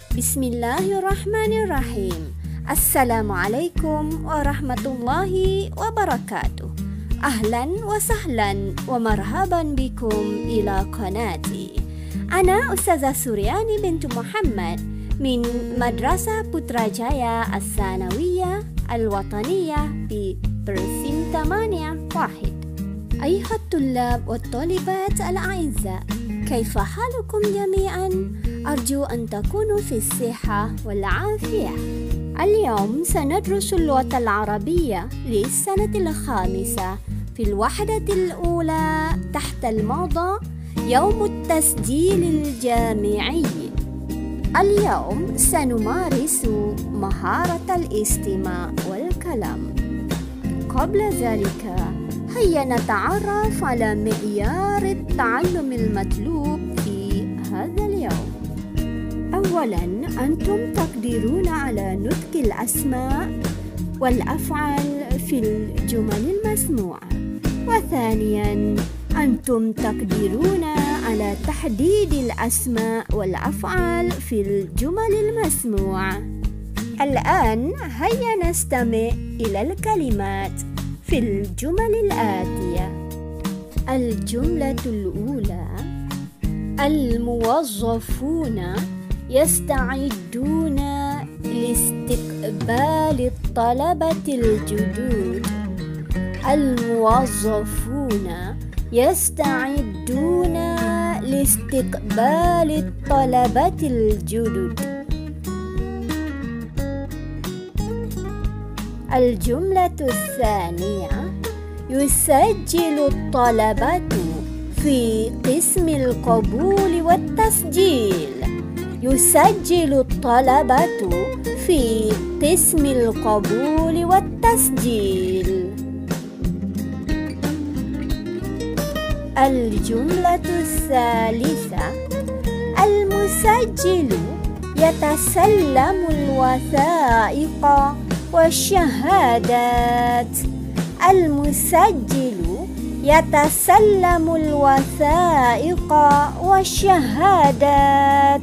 بسم الله الرحمن الرحيم. السلام عليكم ورحمة الله وبركاته. أهلا وسهلا ومرحبا بكم إلى قناتي. أنا أستاذة سورياني بنت محمد من مدرسة بوتراجايا الثانوية الوطنية ببرسيم 8-1. أيها الطلاب والطالبات الأعزاء، كيف حالكم جميعا؟ أرجو أن تكونوا في الصحة والعافية. اليوم سندرس اللغة العربية للسنة الخامسة في الوحدة الأولى تحت الموضوع يوم التسجيل الجامعي. اليوم سنمارس مهارة الاستماع والكلام. قبل ذلك هيا نتعرف على معيار التعلم المطلوب في هذا اليوم. أولاً، أنتم تقدرون على نطق الأسماء والأفعال في الجمل المسموعة. وثانياً، أنتم تقدرون على تحديد الأسماء والأفعال في الجمل المسموعة. الآن هيا نستمع إلى الكلمات في الجمل الآتية. الجملة الأولى: الموظفون يستعدون لاستقبال الطلبة الجدد. الموظفون يستعدون لاستقبال الطلبة الجدد. الجملة الثانية: يسجل الطلبة في قسم القبول والتسجيل. يسجل الطلبة في قسم القبول والتسجيل. الجملة الثالثة: المسجل يتسلم الوثائق والشهادات. المسجل يتسلم الوثائق والشهادات.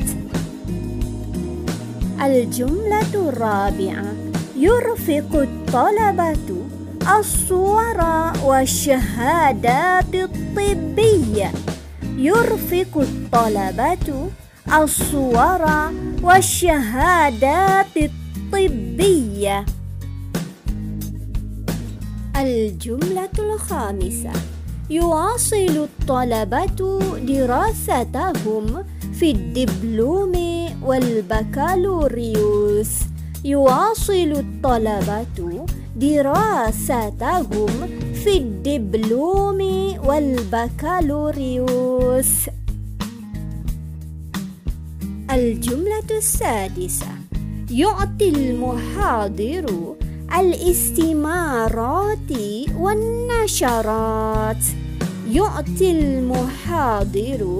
الجملة الرابعة: يرفق الطلبة الصور والشهادات الطبية. يرفق الطلبة الصور والشهادات الطبية. الجملة الخامسة: يواصل الطلبة دراستهم في الدبلوم والبكالوريوس. يواصل الطلبة دراستهم في الدبلوم والبكالوريوس. الجملة السادسة: يعطي المحاضر الاستمارات والنشرات. يعطي المحاضر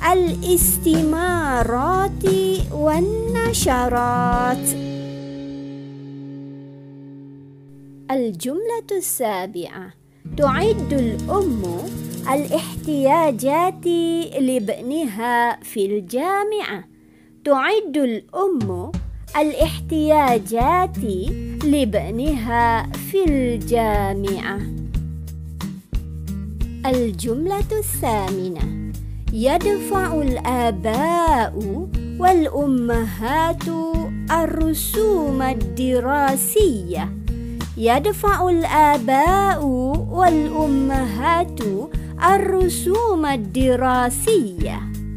الاستمارات والنشرات. الجملة السابعة: تعد الأم الاحتياجات لابنها في الجامعة. تعد الأم الاحتياجات لابنها في الجامعة. الجملة الثامنة: يدفع الآباء والأمهات الرسوم الدراسية. يدفع الآباء والأمهات الرسوم الدراسية.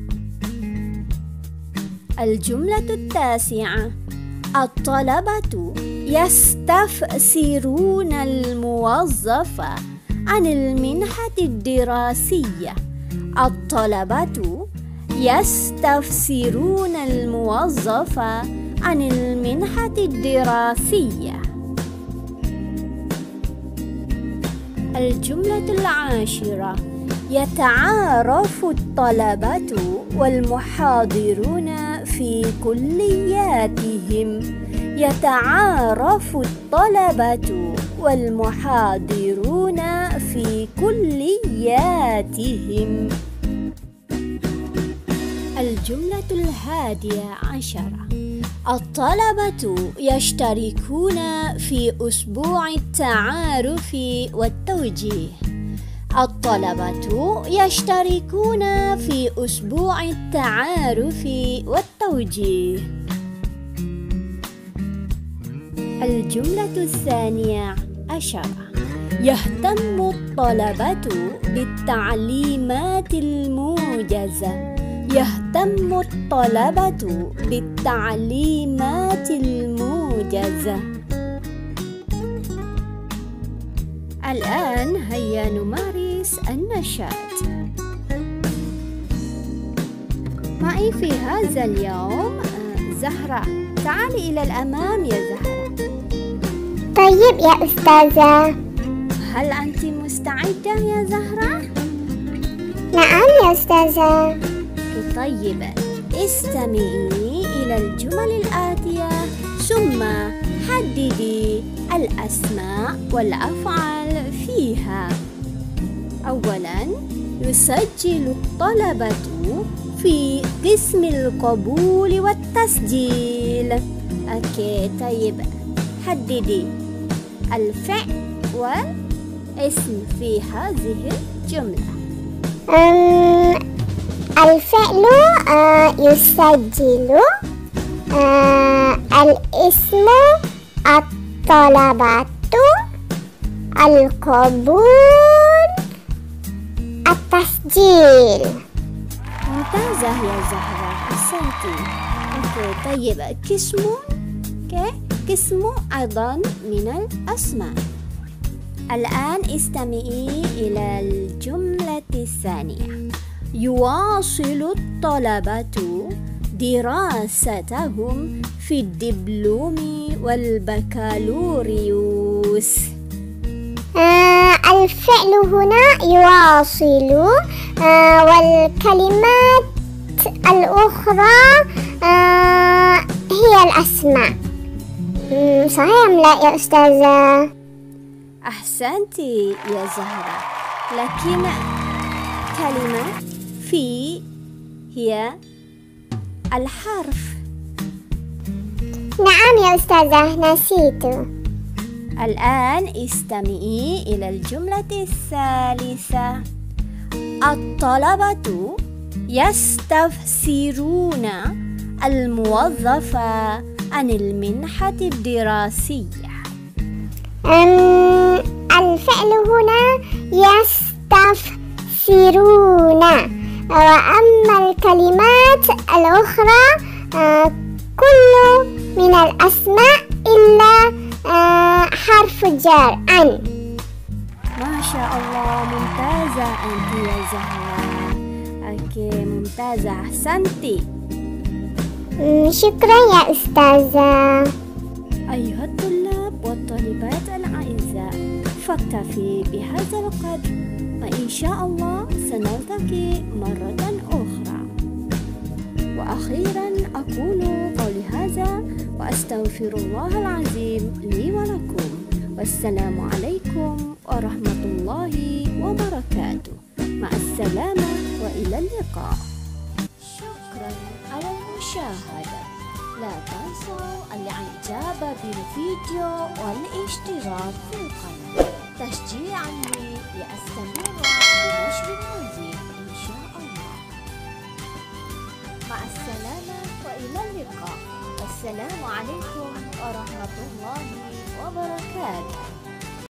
الجملة التاسعة: الطلبة يستفسرون الموظف عن المنحة الدراسية. الطلبة يستفسرون الموظف عن المنحة الدراسية. الجملة العاشرة: يتعارف الطلبة والمحاضرون في كلياتهم. يتعارف الطلبة والمحاضرون في كلياتهم. الجملة 11: الطلبة يشتركون في أسبوع التعارف والتوجيه. الطلبة يشتركون في أسبوع التعارف والتوجيه. الجملة الثانية عشرة: يهتم الطلبة بالتعليمات الموجزة. يهتم الطلبة بالتعليمات الموجزة. الآن هيا نمارس النشاط. معي في هذا اليوم زهرة. تعالي إلى الأمام يا زهرة. طيب يا أستاذة. هل أنت مستعدة يا زهرة؟ نعم يا أستاذة. طيب استمعي إلى الجمل الآتية ثم حددي الأسماء والأفعال فيها. أولاً، يسجل الطلبة في قسم القبول والتسجيل. طيب حددي الفعل والاسم في هذه الجملة. الفعل يسجل، الاسم الطلبة، القبول التسجيل. ممتازة يا زهرة، أحسنتي. طيب قسم أيضا من الأسماء. الآن استمعي إلى الجملة الثانية: يواصل الطلبة دراستهم في الدبلوم والبكالوريوس. الفعل هنا يواصل، والكلمات الأخرى هي الأسماء. صحيح أم لا يا أستاذة؟ أحسنتي يا زهرة، لكن كلمة في هي الحرف. نعم يا أستاذة، نسيت. الآن استمعي إلى الجملة الثالثة: الطلبة يستفسرون الموظف عن المنحة الدراسية. الفعل هنا يستفسرون، وأما الكلمات الأخرى كل من الأسماء إلا حرف جر عن. ما شاء الله، ممتازة أنت يا زهرة. ممتازة، أحسنتي. شكرا يا أستاذة. أيها الطلاب والطالبات الأعزاء، فاكتفي بهذا القدر، وإن شاء الله سنلتقي مرة أخرى. وأخيرا أقول قولي هذا وأستغفر الله العظيم لي ولكم، والسلام عليكم ورحمة الله وبركاته. مع السلامة وإلى اللقاء. شكرا على المشاهدة. لا تنسوا الإعجاب بالفيديو والاشتراك في القناة تشجيعا لي لأستمر بنشر المزيد إن شاء الله. مع السلامة وإلى اللقاء. السلام عليكم ورحمة الله وبركاته.